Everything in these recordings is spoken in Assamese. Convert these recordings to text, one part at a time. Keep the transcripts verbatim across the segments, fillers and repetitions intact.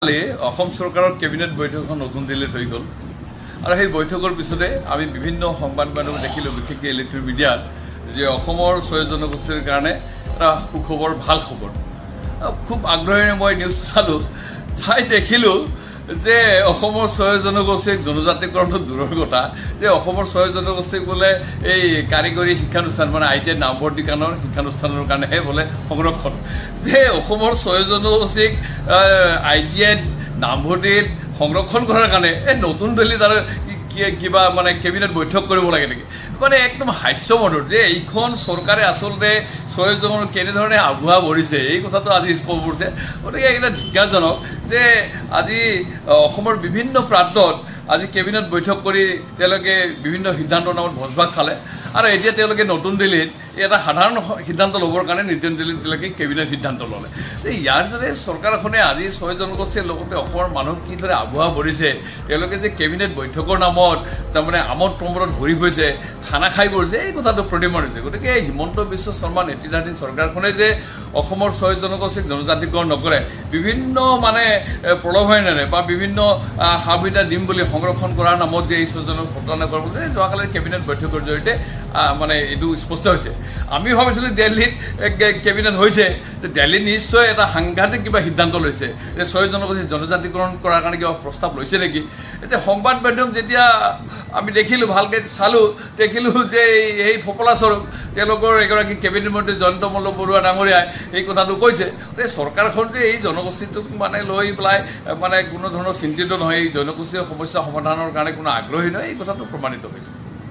অসম চৰকাৰৰ কেবিনেট বৈঠকখন নতুন দিল্লীত হৈ গ'ল আৰু সেই বৈঠকৰ পিছতে আমি বিভিন্ন সংবাদ মাধ্যম দেখিলো বিশেষকৈ ইলেক্ট্ৰনিক মিডিয়াত যে অসমৰ ছয় জনগোষ্ঠীৰ কাৰণে এটা সুখবৰ ভাল খবৰ খুব আগ্ৰহেৰে মই নিউজ চালো চাই দেখিলো যে অসমৰ ছয় জনগোষ্ঠীক জনজাতিকৰণৰ দূৰৰ কথা যে অসমৰ ছয় জনগোষ্ঠীক বোলে এই কাৰিকৰী শিক্ষানুষ্ঠান মানে আই টি আই নামভৰ্তিকানৰ শিক্ষানুষ্ঠানৰ কাৰণেহে বোলে সংৰক্ষণ যে অসমৰ ছয় জনগোষ্ঠীক আই টি আই নামভৰ্তিত সংৰক্ষণ কৰাৰ কাৰণে এই নতুন দিল্লীত আৰু কিবা মানে কেবিনেট বৈঠক কৰিব লাগে নেকি মানে একদম হাস্যমধুৰ যে এইখন চৰকাৰে আচলতে ছয় জনৰ কেনেধৰণে আগুৱা বঢ়িছে এই কথাটো আজি স্পষ্ট কৰিছে গতিকে এইটা ধিক্কাৰজনক যে আজি অসমৰ বিভিন্ন প্ৰান্তত আজি কেবিনেট বৈঠক কৰি তেওঁলোকে বিভিন্ন সিদ্ধান্তৰ নামত ভোজভাগ খালে আৰু এতিয়া তেওঁলোকে নতুন দিল্লীত এটা সাধাৰণ সিদ্ধান্ত ল'বৰ কাৰণে নতুন দিল্লীত তেওঁলোকে কেবিনেট সিদ্ধান্ত ল'লে ইয়াৰ দৰে চৰকাৰখনে আজি ছয় জনগোষ্ঠীৰ লগতে অসমৰ মানুহ কিদৰে আগুৱা বঢ়িছে তেওঁলোকে যে কেবিনেট বৈঠকৰ নামত তাৰমানে আমোদ প্ৰমোদত ভৰি গৈছে খানা খাই পৰিছে এই কথাটো প্ৰতিমান হৈছে গতিকে হিমন্ত বিশ্ব শৰ্মা নেতৃত্বাধীন চৰকাৰখনে যে অসমৰ ছয় জনগোষ্ঠীক জনজাতিকৰণ নকৰে বিভিন্ন মানে প্ৰলোভনেৰে বা বিভিন্ন সা সুবিধা দিম বুলি সংৰক্ষণ কৰাৰ নামত যে এই ছয়জনক ঘটনা কৰিব যে যোৱাকালি কেবিনেট বৈঠকৰ জৰিয়তে মানে এইটো স্পষ্ট হৈছে আমি ভাবিছিলো দিল্লীত কেবিনেট হৈছে দিল্লীত নিশ্চয় এটা সাংঘাতিক কিবা সিদ্ধান্ত লৈছে যে ছয় জনগোষ্ঠী জনজাতিকৰণ কৰাৰ কাৰণে কিবা প্ৰস্তাৱ লৈছে নেকি এতিয়া সংবাদ মাধ্যম যেতিয়া আমি দেখিলো ভালকে চালো দেখিলো যে এই ফপলা স্বৰূপ তেওঁলোকৰ এগৰাকী কেবিনেট মন্ত্ৰী জয়ন্ত মল্ল বৰুৱা ডাঙৰীয়াই এই কথাটো কৈছে যে চৰকাৰখন যে এই জনগোষ্ঠীটোক মানে লৈ পেলাই মানে কোনো ধৰণৰ চিন্তিত নহয় এই জনগোষ্ঠীৰ সমস্যা সমাধানৰ কাৰণে কোনো আগ্ৰহী নহয় এই কথাটো প্ৰমাণিত হৈছে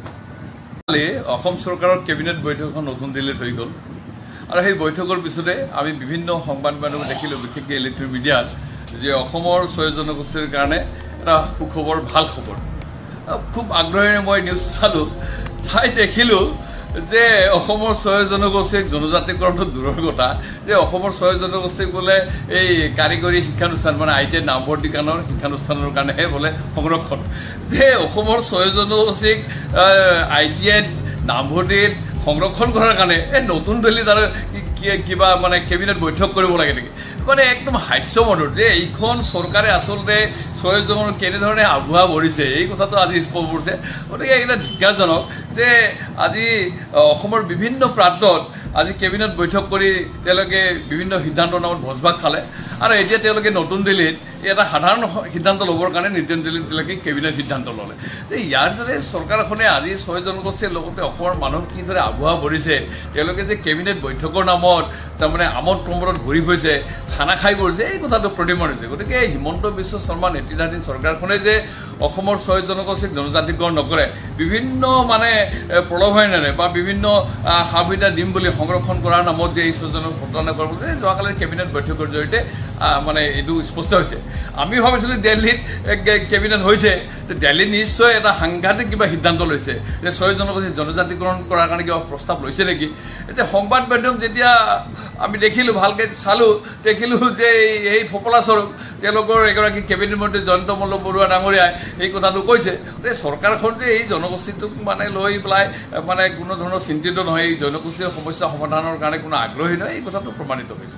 অসম চৰকাৰৰ কেবিনেট বৈঠকখন নতুন দিল্লীত হৈ গ'ল আৰু সেই বৈঠকৰ পিছতে আমি বিভিন্ন সংবাদ মাধ্যম দেখিলো বিশেষকৈ ইলেক্ট্ৰনিক মিডিয়াত যে অসমৰ ছয় জনগোষ্ঠীৰ কাৰণে এটা সুখবৰ ভাল খবৰ খুব আগ্ৰহেৰে মই নিউজ চালো চাই দেখিলো যে অসমৰ ছয় জনগোষ্ঠীক জনজাতিকৰণৰ দূৰৰ কথা যে অসমৰ ছয় জনগোষ্ঠীক বোলে এই কাৰিকৰী শিক্ষানুষ্ঠান মানে আই টি আই নামভৰ্তিকানৰ শিক্ষানুষ্ঠানৰ কাৰণেহে বোলে সংৰক্ষণ যে অসমৰ ছয় জনগোষ্ঠীক আই টি আই নামভৰ্তিত সংৰক্ষণ কৰাৰ কাৰণে এই নতুন দিল্লীত আৰু কিবা মানে কেবিনেট বৈঠক কৰিব লাগে নেকি মানে একদম হাস্যমধুৰ যে এইখন চৰকাৰে আচলতে ছয় জনৰ কেনেধৰণে আগুৱা বঢ়িছে এই কথাটো আজি স্পষ্ট কৰিছে গতিকে এইটা ধিক্কাৰজনক যে আজি অসমৰ বিভিন্ন প্ৰান্তত আজি কেবিনেট বৈঠক কৰি তেওঁলোকে বিভিন্ন সিদ্ধান্তৰ নামত ভোজভাগ খালে আৰু এতিয়া তেওঁলোকে নতুন দিল্লীত এটা সাধাৰণ সিদ্ধান্ত ল'বৰ কাৰণে নতুন দিল্লীত তেওঁলোকে কেবিনেট সিদ্ধান্ত ল'লে ইয়াৰ দৰে চৰকাৰখনে আজি ছয় জনগোষ্ঠীৰ লগতে অসমৰ মানুহ কিদৰে আগুৱা বঢ়িছে তেওঁলোকে যে কেবিনেট বৈঠকৰ নামত তাৰমানে আমোদ প্ৰমোদত ভৰি গৈছে খানা খাই পৰিছে এই কথাটো প্ৰতিমান হৈছে গতিকে হিমন্ত বিশ্ব শৰ্মা নেতৃত্বাধীন চৰকাৰখনে যে অসমৰ ছয় জনগোষ্ঠীক জনজাতিকৰণ নকৰে বিভিন্ন মানে প্ৰলোভনেৰে বা বিভিন্ন সা সুবিধা দিম বুলি সংৰক্ষণ কৰাৰ নামত যে এই ছয়জনক ঘটনা কৰিব যে যোৱাকালি কেবিনেট বৈঠকৰ জৰিয়তে মানে এইটো স্পষ্ট হৈছে আমি ভাবিছিলো দিল্লীত কেবিনেট হৈছে দিল্লীত নিশ্চয় এটা সাংঘাতিক কিবা সিদ্ধান্ত লৈছে যে ছয় জনগোষ্ঠী জনজাতিকৰণ কৰাৰ কাৰণে কিবা প্ৰস্তাৱ লৈছে নেকি এতিয়া সংবাদ মাধ্যম যেতিয়া আমি দেখিলো ভালকে চালো দেখিলো যে এই ফপলা স্বৰূপ তেওঁলোকৰ এগৰাকী কেবিনেট মন্ত্ৰী জয়ন্ত মল্ল বৰুৱা ডাঙৰীয়াই এই কথাটো কৈছে যে চৰকাৰখন যে এই জনগোষ্ঠীটোক মানে লৈ পেলাই মানে কোনো ধৰণৰ চিন্তিত নহয় এই জনগোষ্ঠীৰ সমস্যা সমাধানৰ কাৰণে কোনো আগ্ৰহী নহয় এই কথাটো প্ৰমাণিত হৈছে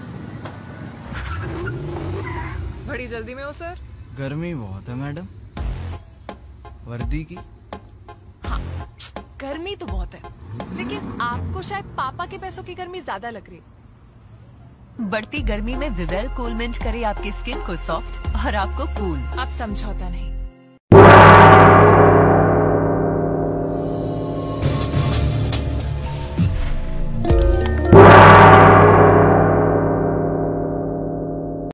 बड़ी जल्दी में हो सर? गर्मी बहुत है मैडम। वर्दी की? हाँ, गर्मी तो बहुत है, लेकिन आपको शायद पापा के पैसों की गर्मी ज्यादा लग रही है। बढ़ती गर्मी में विवेल कूल मिंट करे आपकी स्किन को सॉफ्ट और आपको कूल। आप समझौता नहीं।